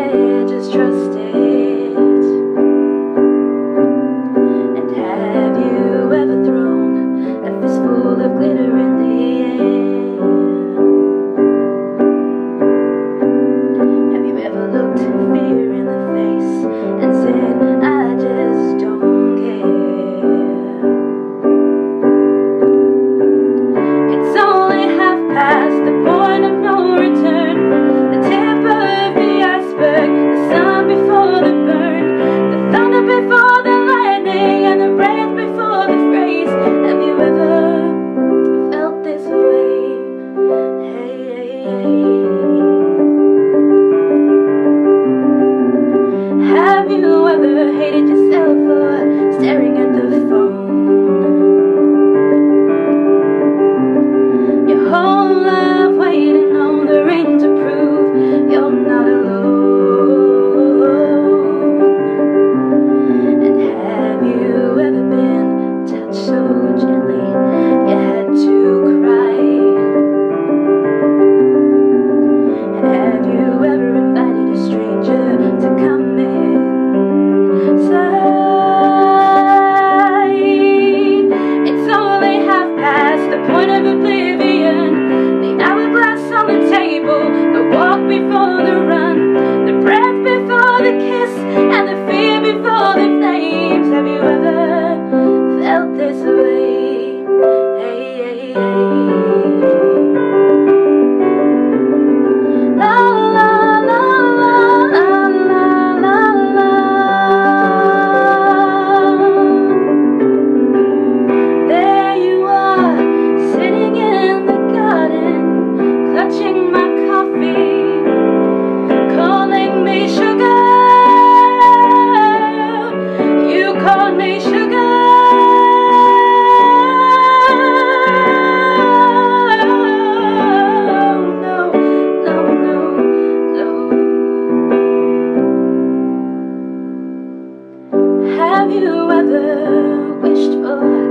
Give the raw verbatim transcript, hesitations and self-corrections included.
there, just trust it. And have you ever thrown a fistful of glitter in the air? Have you ever looked fear in the face and said, I just don't care? It's only half past the point of no return, the tip of the iceberg, the sun before the burn, the thunder before the lightning, and the breath before the phrase. Have you ever felt this way? Hey, hey, hey. Have you ever hated yourself for staring at the phone? Your whole life waiting on the ring to prove you're not alone. And have you ever been touched so gently you had to cry? Have you ever invited a stranger to come inside? It's only half past the point of oblivion, the hourglass on the table, the walk before the run, the breath before the kiss, and the fear before the flames. Have you ever felt this way? Hey, hey, hey. La la la la la la la la. There you are, sitting in the garden, clutching my coffee, calling me sugar. You called me sugar. No, no, no, no. Have you ever wished for